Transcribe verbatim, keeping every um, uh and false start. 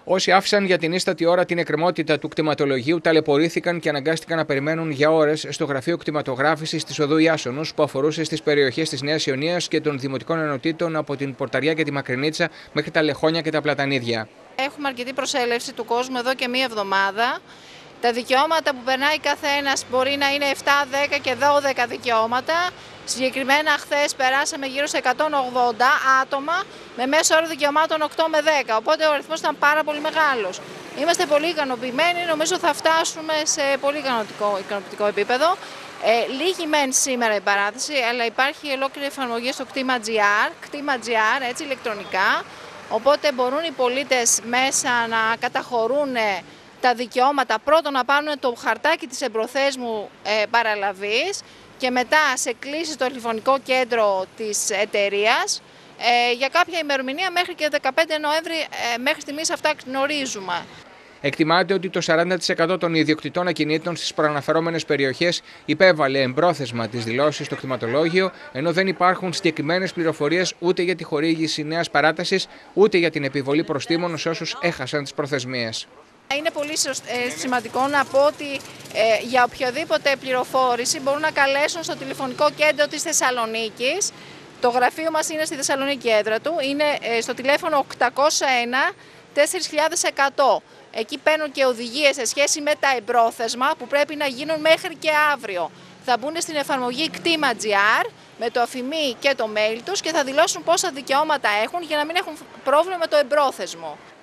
Όσοι άφησαν για την ίστατη ώρα την εκκρεμότητα του κτηματολογίου ταλαιπωρήθηκαν και αναγκάστηκαν να περιμένουν για ώρες στο γραφείο κτηματογράφησης της οδού Ιάσονος, που αφορούσε στις περιοχές της Νέας Ιωνίας και των δημοτικών ενωτήτων από την Πορταριά και τη Μακρινίτσα μέχρι τα Λεχόνια και τα Πλατανίδια. Έχουμε αρκετή προσέλευση του κόσμου εδώ και μία εβδομάδα. Τα δικαιώματα που περνάει κάθε ένας μπορεί να είναι επτά, δέκα και δώδεκα δικαιώματα. Συγκεκριμένα χθες περάσαμε γύρω σε εκατόν ογδόντα άτομα με μέσο όρο δικαιωμάτων οκτώ με δέκα, οπότε ο αριθμός ήταν πάρα πολύ μεγάλος. Είμαστε πολύ ικανοποιημένοι, νομίζω θα φτάσουμε σε πολύ ικανοποιητικό, ικανοποιητικό επίπεδο. Ε, λίγη μεν σήμερα η παράθεση, αλλά υπάρχει ολόκληρη εφαρμογή στο κτήμα τζι αρ, κτήμα τζι αρ, έτσι ηλεκτρονικά, οπότε μπορούν οι πολίτες μέσα να καταχωρούν τα δικαιώματα, πρώτον να πάρουν το χαρτάκι της εμπροθέσμου ε, παραλαβής και μετά σε κλήση στο τηλεφωνικό κέντρο της εταιρείας ε, για κάποια ημερομηνία μέχρι και δεκαπέντε Νοέμβρη, ε, μέχρι στιγμής αυτά γνωρίζουμε. Εκτιμάται ότι το σαράντα τοις εκατό των ιδιοκτητών ακινήτων στις προαναφερόμενες περιοχές υπέβαλε εμπρόθεσμα τις δηλώσεις στο κτηματολόγιο, ενώ δεν υπάρχουν συγκεκριμένες πληροφορίες ούτε για τη χορήγηση νέας παράτασης, ούτε για την επιβολή προστίμων σε όσους έχασαν τις προθεσμίες. Είναι πολύ σημαντικό να πω ότι ε, για οποιαδήποτε πληροφόρηση μπορούν να καλέσουν στο τηλεφωνικό κέντρο της Θεσσαλονίκης. Το γραφείο μας είναι στη Θεσσαλονίκη έδρα του, είναι ε, στο τηλέφωνο οκτακόσια ένα τέσσερα χιλιάδες εκατό. Εκεί παίρνουν και οδηγίες σε σχέση με τα εμπρόθεσμα που πρέπει να γίνουν μέχρι και αύριο. Θα μπουν στην εφαρμογή κτήμα τζι αρ με το αφημί και το mail τους και θα δηλώσουν πόσα δικαιώματα έχουν για να μην έχουν πρόβλημα με το εμπρόθεσμο.